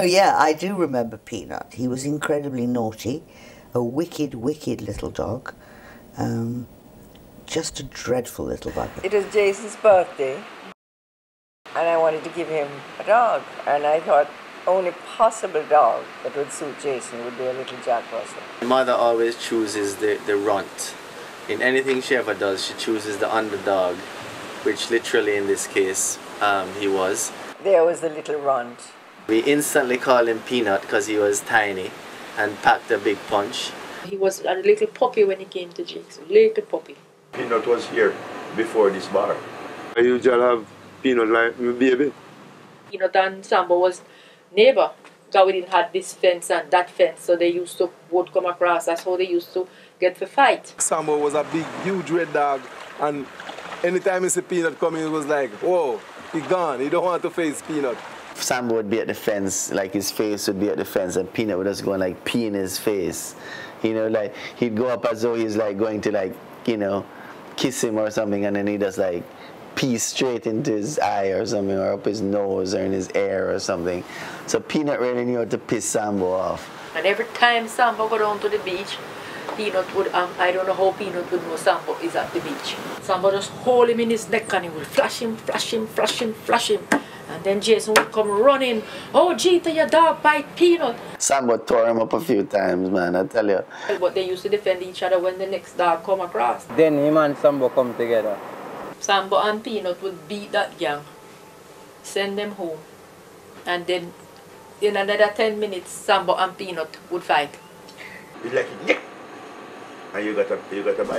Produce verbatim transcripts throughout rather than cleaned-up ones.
yeah, I do remember Peanut. He was incredibly naughty, a wicked, wicked little dog. Um, just a dreadful little bugger. It was Jason's birthday, and I wanted to give him a dog, and I thought only possible dog that would suit Jason would be a little Jack Russell. My mother always chooses the, the runt. In anything she ever does, she chooses the underdog, which literally in this case, um, he was. There was the little runt. We instantly called him Peanut because he was tiny and packed a big punch. He was a little puppy when he came to Jason, little puppy. Peanut was here before this bar. I usually have Peanut like my baby. Peanut and Sambo was neighbor. God, we didn't have this fence and that fence, so they used to would come across. That's how they used to get for fight. Sambo was a big, huge red dog, and anytime you see Peanut coming, it was like, whoa, he gone. He don't want to face Peanut. Sambo would be at the fence, like his face would be at the fence, and Peanut would just go and like pee in his face. You know, like he'd go up as though he's like going to like, you know, kiss him or something, and then he just like pee straight into his eye or something, or up his nose or in his ear or something. So Peanut really knew how to piss Sambo off. And every time Sambo go down to the beach, Peanut would, um, I don't know how Peanut would know Sambo is at the beach. Sambo just hold him in his neck and he would flash him, flash him, flash him, flash him. And then Jason would come running, oh Jeeta, your dog bite Peanut. Sambo tore him up a few times, man, I tell you. But they used to defend each other when the next dog come across. Then him and Sambo come together. Sambo and Peanut would beat that gang, send them home, and then in another ten minutes, Sambo and Peanut would fight. It's like, yeah, and you got a, you got a bite.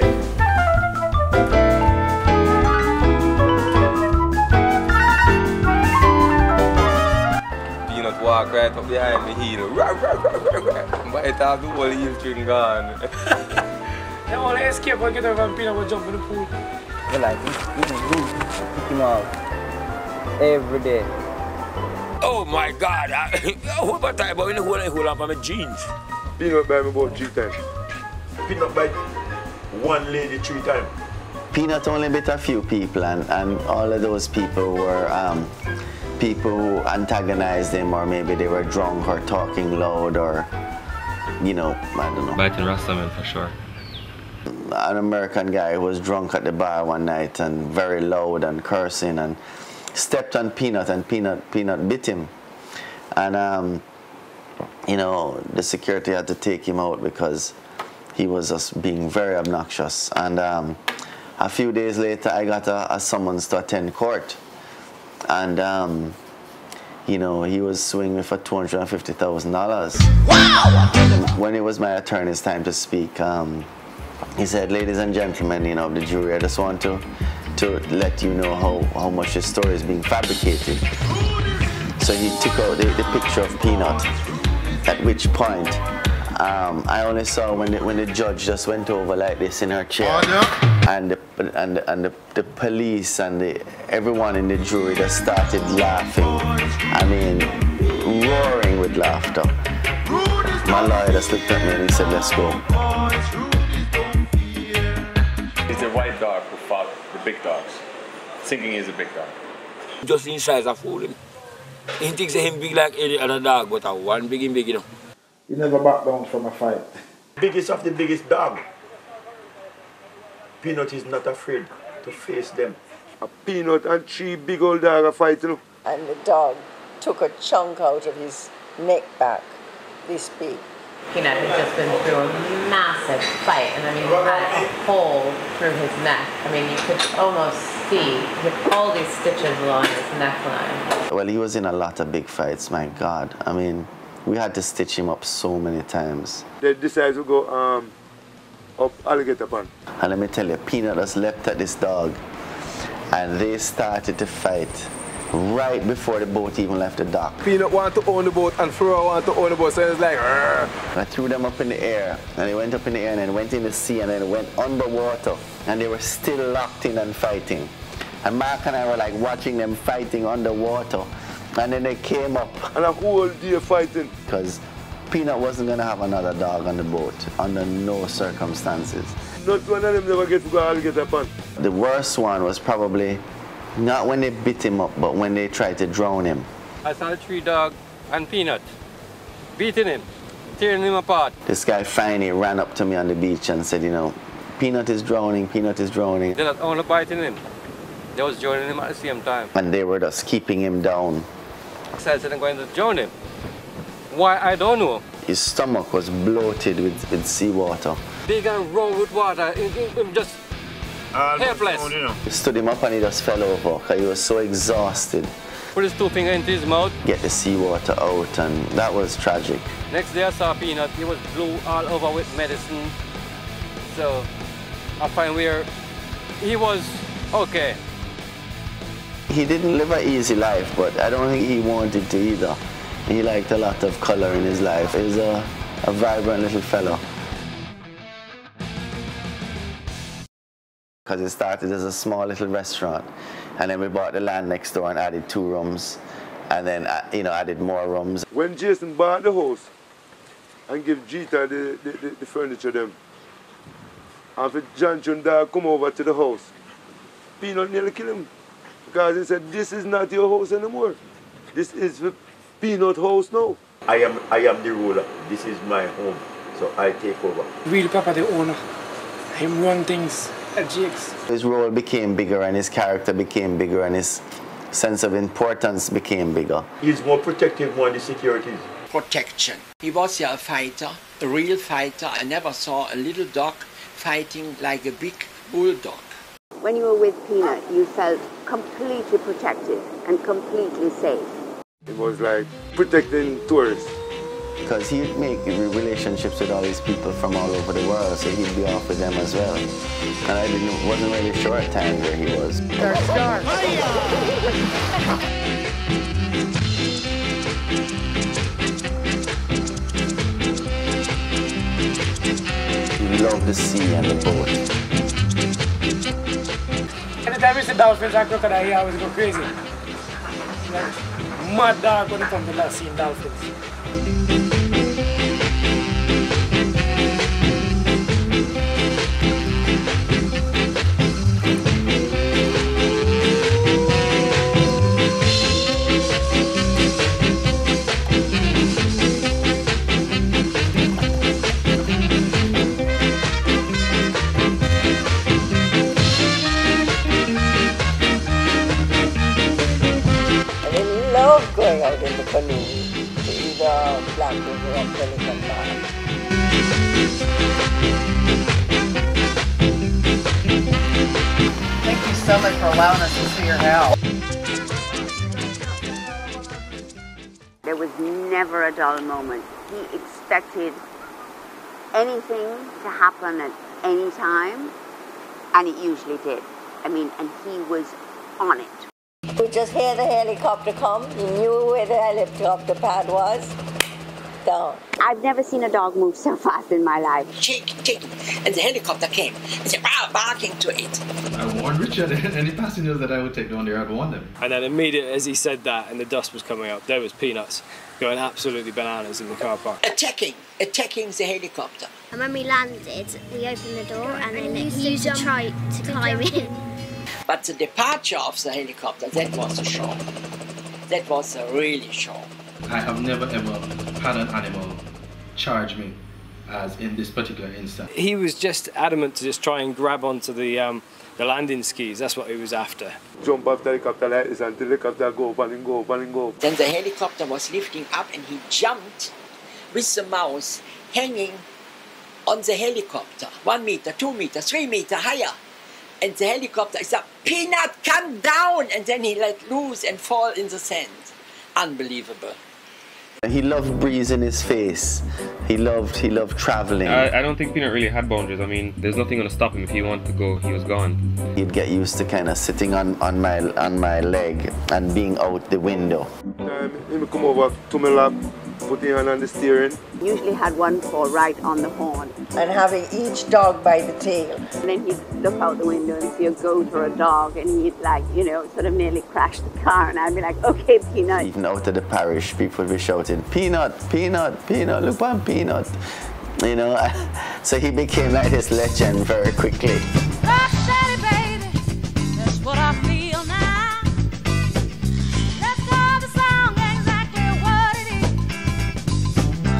Peanut walk right up behind the heel, bite off the whole heel string gone. They only escape when get over and Peanut would jump in the pool. They like, pick him up every day. Oh my God! What about time? But when you hold on, hold on for my jeans. Peanut bite me about three times. Peanut bite one lady three times. Peanut only bit a few people, and, and all of those people were um, people who antagonized him, or maybe they were drunk or talking loud, or, you know, I don't know. Biting Rastaman for sure. An American guy who was drunk at the bar one night and very loud and cursing and stepped on Peanut, and Peanut Peanut bit him. And, um, you know, the security had to take him out because he was just being very obnoxious. And um, a few days later, I got a, a summons to attend court. And, um, you know, he was suing me for two hundred fifty thousand dollars. Wow! When it was my attorney's time to speak, um, he said, ladies and gentlemen, you know, of the jury, I just want to, to let you know how, how much your story is being fabricated. So he took out the, the picture of Peanut, at which point um, I only saw when the, when the judge just went over like this in her chair. Oh, yeah. And, the, and, the, and the, the police and the, everyone in the jury just started laughing. I mean, roaring with laughter. My lawyer just looked at me and he said, let's go. It's a white dog who fought the big dogs, thinking he's a big dog. Just inside a fool him. He thinks him big like any other dog, but a one big and big, you know. You never back down from a fight. Biggest of the biggest dog. Peanut is not afraid to face them. A Peanut and three big old dog are fighting. And the dog took a chunk out of his neck back, this big. Peanut had just been through a massive fight, and I mean, he had a hole through his neck. I mean, you could almost see with all these stitches along his neckline. Well, he was in a lot of big fights, my God. I mean, we had to stitch him up so many times. They decided to go um, up Alligator Pond. And let me tell you, Peanut just leapt at this dog, and they started to fight right before the boat even left the dock. Peanut wanted to own the boat and Flora wanted to own the boat, so it was like, Rrr. I threw them up in the air, and they went up in the air and then went in the sea and then went underwater, and they were still locked in and fighting. And Mark and I were like watching them fighting underwater, and then they came up. And a whole day fighting. Because Peanut wasn't gonna have another dog on the boat under no circumstances. Not one of them never get to go Alligator Pond. The worst one was probably not when they beat him up, but when they tried to drown him. I saw the three dog and Peanut. beating him, tearing him apart. This guy finally ran up to me on the beach and said, you know, Peanut is drowning, Peanut is drowning. They're not only biting him, they was joining him at the same time. And they were just keeping him down. I said I'm going to drown him. Why, I don't know. His stomach was bloated with, with seawater. Big and round with water, it, it, it just uh, helpless. You know. He stood him up and he just fell over because he was so exhausted. Put his two fingers into his mouth. Get the seawater out, and that was tragic. Next day I saw Peanut, he was blue all over with medicine. So I find where he was okay. He didn't live an easy life, but I don't think he wanted to either. He liked a lot of color in his life. He was a, a vibrant little fellow. Because it started as a small little restaurant, and then we bought the land next door and added two rooms, and then uh, you know added more rooms. When Jason bought the house and give Jeter the, the, the, the furniture them, and for John Chunda come over to the house, Peanut nearly killed him. Because he said, this is not your house anymore. This is the Peanut house now. I am, I am the ruler. This is my home. So I take over. Real Papa the owner. Him run things at Jake's. His role became bigger and his character became bigger and his sense of importance became bigger. He's more protective more than the securities. Protection. He was a fighter, a real fighter. I never saw a little dog fighting like a big bulldog. When you were with Peanut, you felt completely protected and completely safe. It was like protecting tourists. Because he'd make relationships with all these people from all over the world, so he'd be off with them as well. And I didn't, wasn't really sure at times where he was. Third star. He loved the sea and the boat. Anytime you see dolphins and crocodile, he always go crazy. Like, mad dog when it comes to that seeing dolphins. Going out in the canoe to either Black River or Pelican Bar. Thank you so much for allowing us to see your house. There was never a dull moment. He expected anything to happen at any time, and it usually did. I mean, and he was on it. We just hear the helicopter come. He knew where the helicopter pad was. Down. I've never seen a dog move so fast in my life. Shaking, shaking, and the helicopter came and said, wow, barking to it. I warned Richard and any passengers that I would take down there, I'd warn them. And then immediately as he said that and the dust was coming up, there was Peanuts going absolutely bananas in the car park. Attacking, attacking the helicopter. And when we landed, we opened the door and then he used to try to climb in. But the departure of the helicopter, that was a shock. That was a really shock. I have never ever had an animal charge me as in this particular instance. He was just adamant to just try and grab onto the um, the landing skis. That's what he was after. Jump off the helicopter like this and the helicopter go up and go up and go up. Then the helicopter was lifting up and he jumped with the mouse hanging on the helicopter. One meter, two meter, three meter higher. And the helicopter said, Peanut, come down! And then he let loose and fall in the sand. Unbelievable. He loved breeze in his face. He loved, he loved traveling. I, I don't think Peanut really had boundaries. I mean, there's nothing going to stop him. If he wanted to go, he was gone. He'd get used to kind of sitting on, on, my, on my leg and being out the window. Um, he would come over to my lap, put his hand on the steering. Usually had one paw right on the horn. And having each dog by the tail. And then he'd look out the window and see a goat or a dog and he'd like, you know, sort of nearly crash the car and I'd be like, okay, Peanut. Even out of the parish, people would be shouting, Peanut, Peanut, Peanut, look on Peanut. You know, so he became like this legend very quickly. That's what I feel now. Let's call the song exactly what it is.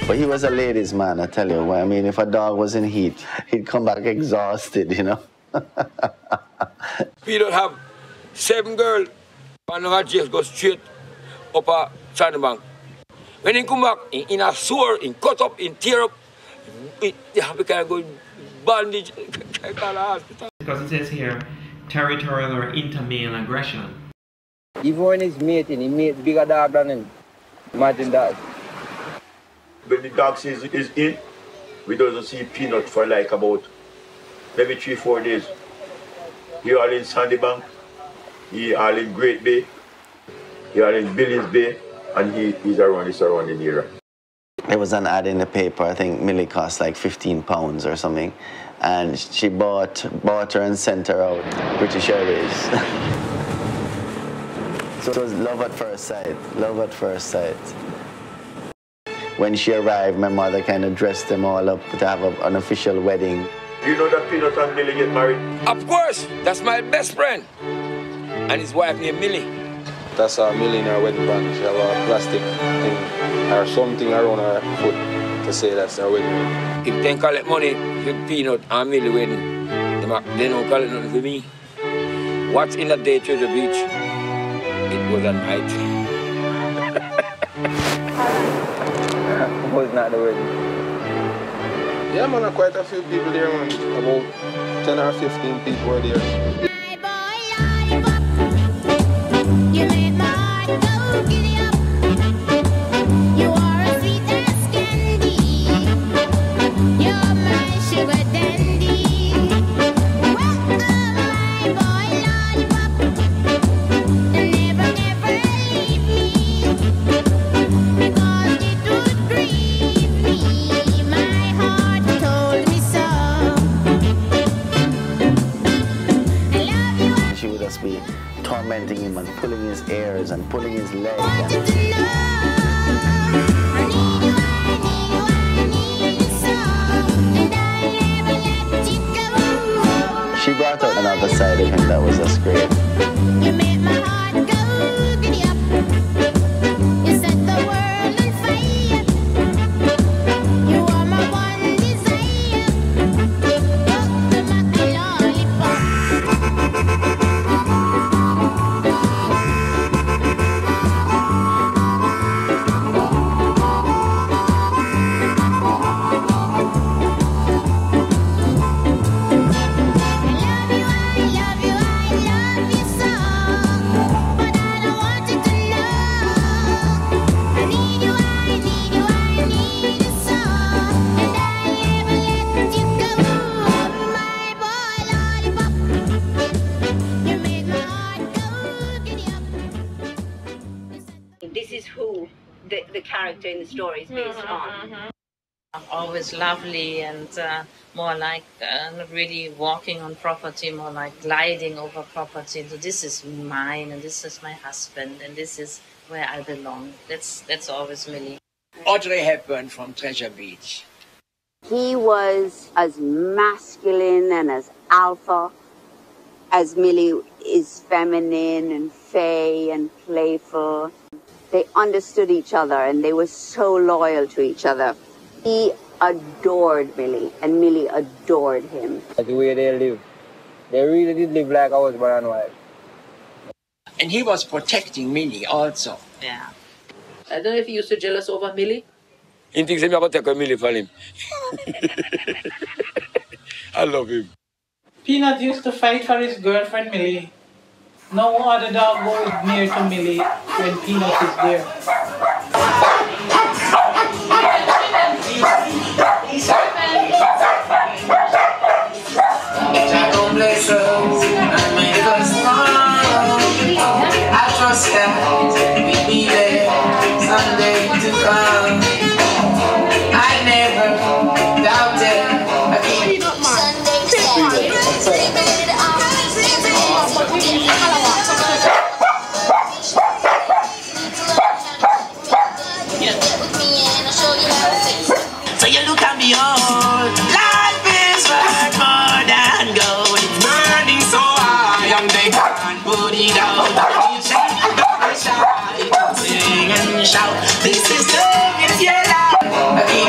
But he was a ladies' man, I tell you. I mean, if a dog was in heat, he'd come back exhausted, you know. Peanut have seven girls, and now just go straight up a sandbank. When he come back, in, in a sore, in cut up, in tear up, he have to kind of go bandage. Because it says here, territorial or inter-male aggression. Even when he's mating, he mates bigger dog than him. Imagine that. When the dog sees it is in, we doesn't see Peanut for like about maybe three, four days. He all in Sandybank, he all in Great Bay, he all in Billings Bay, and he, he's around the surrounding area. There was an ad in the paper, I think Millie cost like fifteen pounds or something, and she bought, bought her and sent her out British Airways. So it was love at first sight, love at first sight. When she arrived, my mother kind of dressed them all up to have a, an official wedding. You know that Peanut and Millie get married? Of course, that's my best friend. And his wife named Millie. That's a Millie in her wedding band. She have a plastic thing or something around her foot to say that's her wedding ring. If they collect money for Peanut and Millie wedding, they don't collect nothing for me. What's in that day Treasure Beach? It was a night. Was not the wedding. Yeah, man, quite a few people there, man. About ten or fifteen people were there. You made my heart go giddy up. You are as sweet as candy. You're my sugar dandy. Oh, my boy lollipop. Never, never leave me. Because it would grieve me. My heart told me so. I love you. She would just be tormenting him and pulling his ears and pulling his legs. And she brought out another side of him that was just great. You made my heart go giddy up. You set the world on fire. You are my one desire. Oh, my lollipop. This is who the, the character in the story is based on. Always lovely and uh, more like uh, not really walking on property, more like gliding over property. So this is mine and this is my husband and this is where I belong. That's, that's always Millie. Audrey Hepburn from Treasure Beach. He was as masculine and as alpha as Millie is feminine and fey and playful. They understood each other and they were so loyal to each other. He adored Millie and Millie adored him. The way they live. They really did live like a husband and wife. And he was protecting Millie also. Yeah. I don't know if he used to jealous over Millie. He thinks I'm about to take a Millie for him. I love him. Peanut used to fight for his girlfriend Millie. No other dog goes near to Millie when Peanut is there. God bless her and make her smile. I trust that we'll be there someday to come. I never doubted. So you look at me all. Life is worth more than gold. It's burning so high and they can't put it out. You shake the pressure, sing and shout. This is love, it's your life.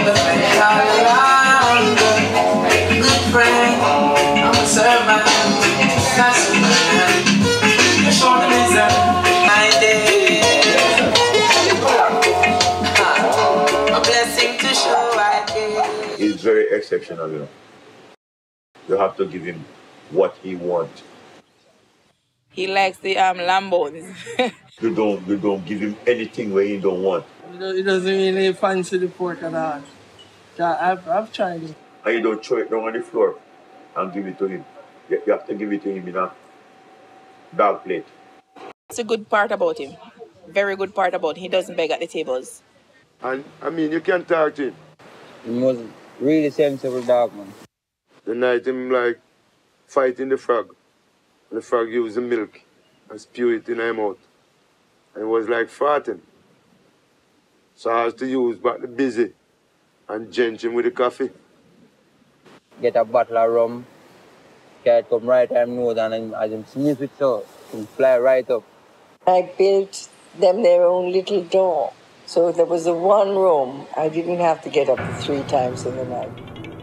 exceptional, you know. You have to give him what he wants. He likes the um, Lambos. You don't you don't give him anything where he don't want. He doesn't really fancy the pork at all. I've, I've tried it. And you don't throw it down on the floor and give it to him. You you have to give it to him in a dog plate. It's a good part about him. Very good part about him. He doesn't beg at the tables. And, I mean, you can talk to him. He was really sensible dog, man. The night him, like, fighting the frog. And the frog used the milk and spew it in her mouth. And it was like farting. So I had to use back the busy and drench him with the coffee. Get a bottle of rum, cat come right time nose and as him sniff it so, he fly right up. I built them their own little door. So there was a one room. I didn't have to get up three times in the night.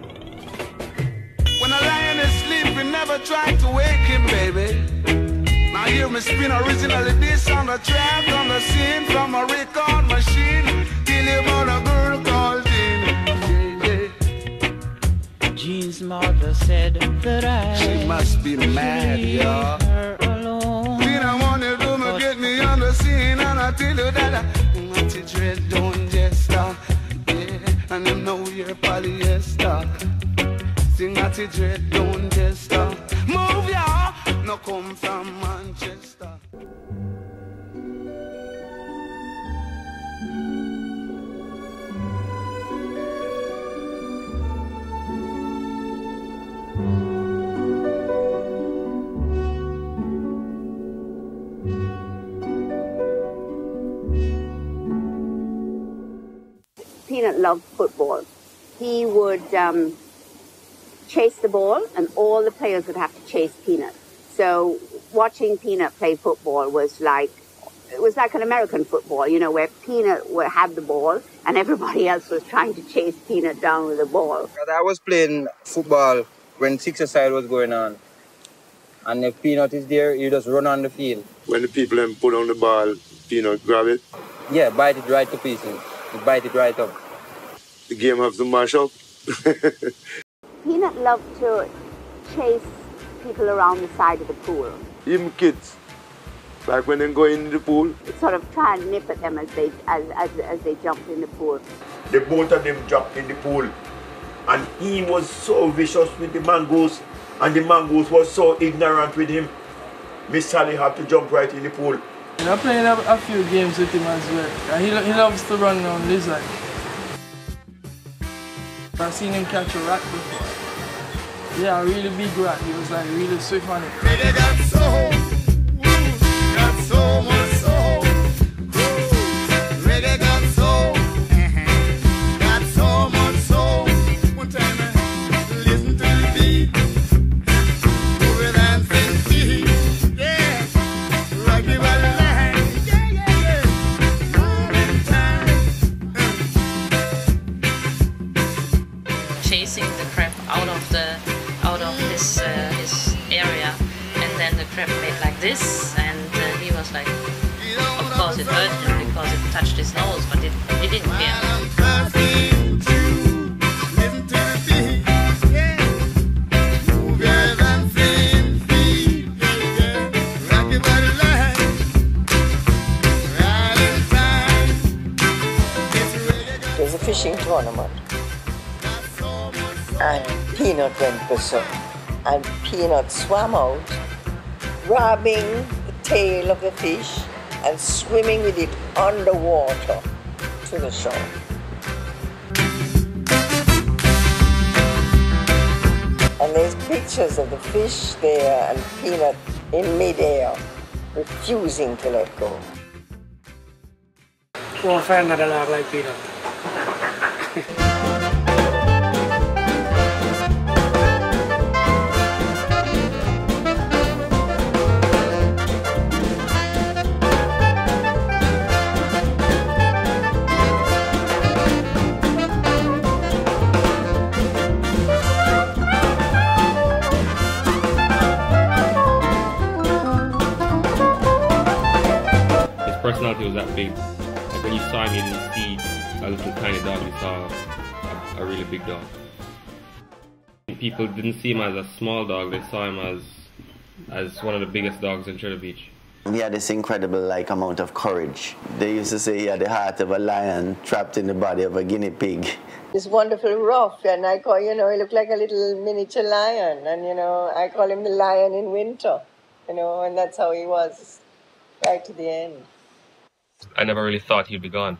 When a lion is sleeping, never try to wake him, baby. Now hear me spin originally this on the track, on the scene, from a record machine. Till you about a girl called Jean. Yeah, yeah. Jean's mother said that I She must be mad, y'all. Then I want you to get me on the scene, and I tell you that I Natty Dread don't just stop. Yeah, and them know you're polyester. Sing Natty Dread don't just stop. Move, y'all. No come from Manchester. Peanut loved football. He would um, chase the ball, and all the players would have to chase Peanut. So watching Peanut play football was like, it was like an American football, you know, where Peanut had the ball and everybody else was trying to chase Peanut down with the ball. I was playing football when six-a-side was going on. And if Peanut is there, you just run on the field. When the people then put on the ball, Peanut grab it. Yeah, bite it right to pieces. You bite it right up. The game has to mash up. Peanut loved to chase people around the side of the pool. Even kids, like when they go in the pool. Sort of try and nip at them as they as, as, as they jumped in the pool. The both of them jumped in the pool. And he was so vicious with the mangoes. And the mangoes was so ignorant with him. Miss Sally had to jump right in the pool. I played a, a few games with him as well. And he, he loves to run around lizard. I've seen him catch a rat before. Yeah, a really big rat. He was like really swift on it. They got so, ooh, got so much soul. Reggae got soul, uh-huh. Got so much soul. One time I listen to the beat, move it and sing feet, yeah. Rock your body line, yeah, yeah, yeah. Morning time. Chasing the crab out of the out of his uh, his area, and then the crab made like this, and uh, he was like, of course it hurt him because it touched his nose, but it, he didn't care. It was a fishing tournament. And Peanut went berserk. And Peanut swam out, grabbing the tail of the fish and swimming with it underwater to the shore. And there's pictures of the fish there and Peanut in midair, refusing to let go. Poor fan that I like, like Peanut. Personality was that big. Like when you saw him, you didn't see a little tiny dog, you saw a, a really big dog. People didn't see him as a small dog, they saw him as as one of the biggest dogs in Triller Beach. He had this incredible like amount of courage. They used to say he had the heart of a lion trapped in the body of a guinea pig. He's wonderful rough, and I call, you know, he looked like a little miniature lion, and, you know, I call him the lion in winter, you know, and that's how he was right to the end. I never really thought he'd be gone.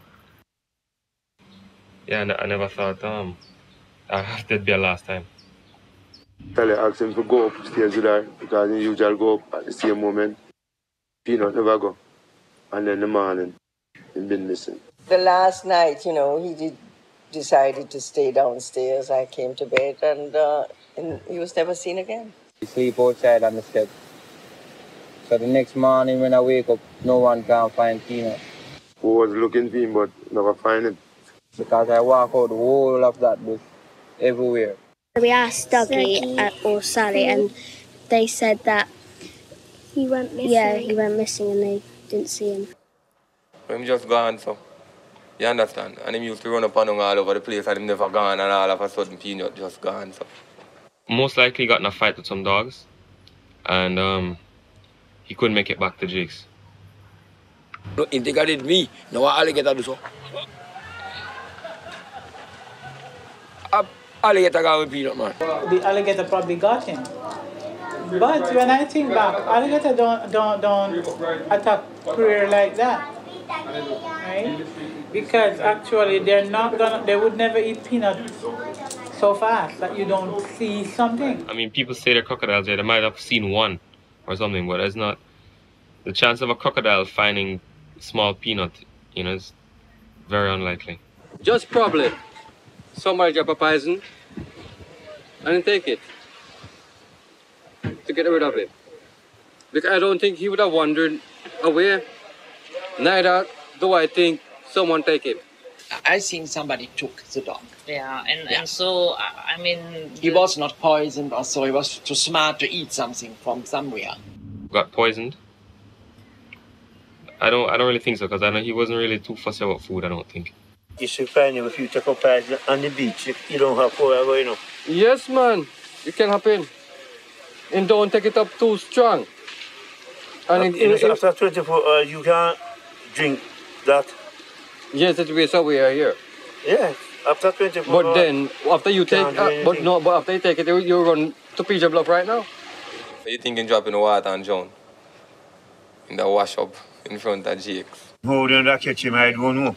Yeah, I never thought um, that'd be a last time. Tell you, ask him to go upstairs with her, because he usually go up at the same moment. Peanut never go. And then in the morning, he'd been missing. The last night, you know, he did, decided to stay downstairs. I came to bed, and, uh, and he was never seen again. We sleep outside on the steps. So the next morning when I wake up, no one can find Peanut. Who was looking for him, but never find him. Because I walk out the whole of that bush, everywhere. We asked Dougie uh, or Sally, and they said that he went missing. Yeah, he went missing, and they didn't see him. I'm just gone, so you understand. And him used to run up and down all over the place, and him never gone, and all of a sudden Peanut just gone. So most likely got in a fight with some dogs, and um, he couldn't make it back to Jake's. No, if they got it me, no alligator do so. Alligator got with Peanut, man. The alligator probably got him. But when I think back, alligator don't don't don't attack prey like that, right? Because actually they're not gonna, they would never eat Peanut so fast that you don't see something. I mean, people say they're crocodiles. They might have seen one or something, but it's not. The chance of a crocodile finding small Peanut, you know, is very unlikely. Just probably somebody drop a poison and take it to get rid of it. Because I don't think he would have wandered away. Neither do I think someone take it. I think somebody took the dog. Yeah, and, Yeah. and so, I I mean... He was not poisoned, or so he was too smart to eat something from somewhere. Got poisoned? I don't. I don't really think so, because I know he wasn't really too fussy about food. I don't think. You should find him if you take up on the beach. You don't have to go, you know. Yes, man. It can happen. And don't take it up too strong. And Uh, it, you know, it, so after twenty-four hours, you can't drink that. yes, it will be so we are here. Yeah, after twenty-four But hours. then, after you take, Can't do uh, but anything. no, but after you take it, you, you run to P J Bluff right now. So you think you drop in the water and drown? In the wash up in front of Jake's. How do you catch him? I don't know.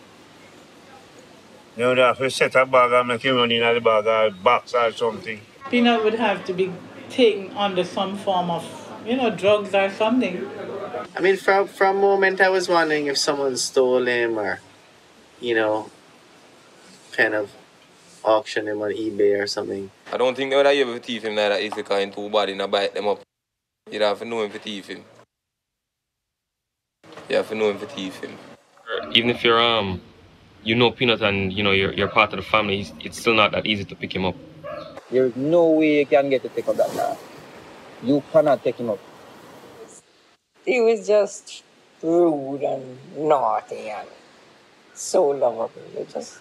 You know, have to set a bag and make him run in the bag or box or something. Peanut would have to be taken under some form of, you know, drugs or something. I mean, from from moment I was wondering if someone stole him or, you know, kind of auction him on eBay or something. I don't think they would have able to thief him like that easy, because in two body and bite them up. You'd have to know him to thief him. You have to know him to thief him. Even if you're um, you know Peanut and you know you're you're part of the family, it's, it's still not that easy to pick him up. There is no way you can get to take up that man. You cannot take him up. He was just rude and naughty and so lovable. You just,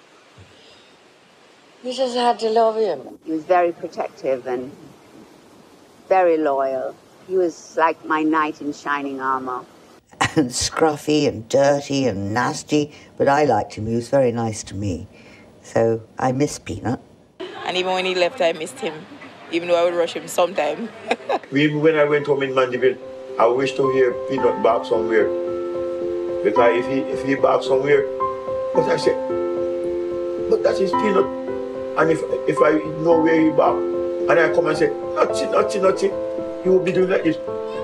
you just had to love him. He was very protective and very loyal. He was like my knight in shining armor. And scruffy and dirty and nasty, but I liked him. He was very nice to me. So I miss Peanut. And even when he left, I missed him, even though I would rush him sometime. Even when I went home in Mandeville, I wish to hear Peanut bark somewhere. Because if he if he barks somewhere, but I say, but that is Peanut. And if if I know where he bark, and I come and say, nutty, nutty, nutty, he will be doing like this.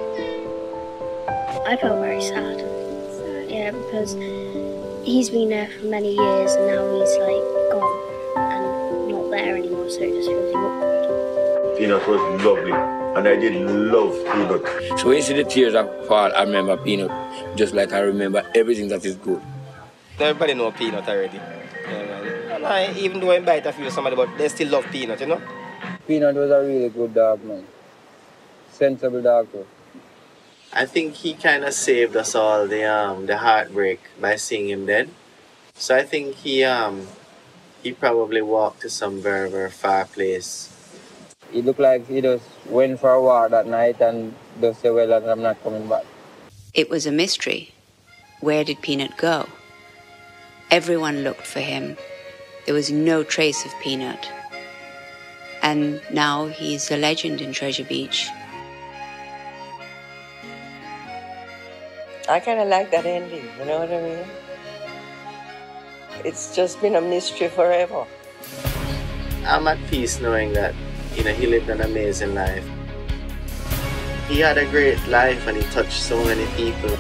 I felt very sad. Yeah, because he's been there for many years and now he's like gone and not there anymore, so it just feels awkward. Peanut was lovely, and I did love Peanut. So when you see the tears that fall, I remember Peanut, just like I remember everything that is good. Everybody know Peanut already. Yeah, and I, even though I bite a few somebody, but they still love Peanut, you know? Peanut was a really good dog, man. Sensible dog, too. I think he kind of saved us all the um the heartbreak by seeing him dead. So I think he um he probably walked to some very, very far place. He looked like he just went for a walk that night and just said, well, I'm not coming back. It was a mystery. Where did Peanut go? Everyone looked for him. There was no trace of Peanut. And now he's a legend in Treasure Beach. I kind of like that ending, you know what I mean? It's just been a mystery forever. I'm at peace knowing that, you know, he lived an amazing life. He had a great life and he touched so many people.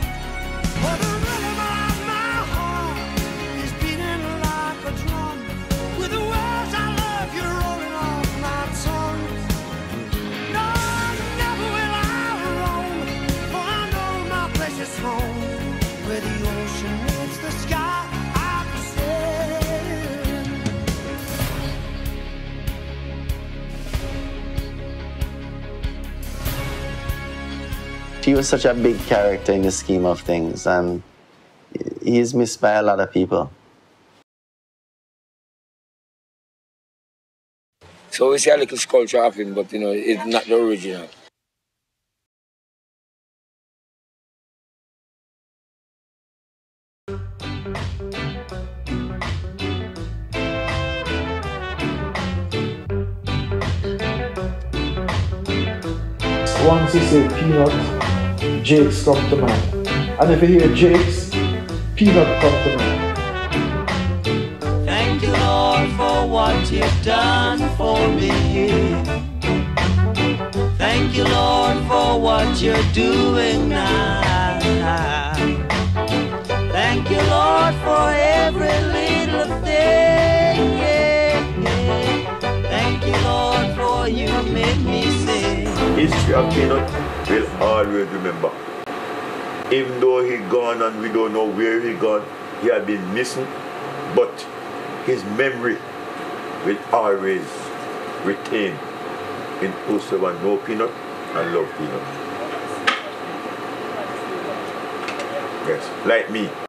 He was such a big character in the scheme of things, and he is missed by a lot of people. So we see a little sculpture of him, but you know, it's not the original. Once you say Peanut, Jakes come to mind. And if you hear Jakes, Peanut come to mind. Thank you, Lord, for what you've done for me. Thank you, Lord, for what you're doing now. Thank you, Lord, for every little thing. Thank you, Lord, for you made me sing. History of Peanut will always remember. Even though he gone and we don't know where he gone, he had been missing, but his memory will always retain in whosoever know Peanut and love Peanut. Yes, like me.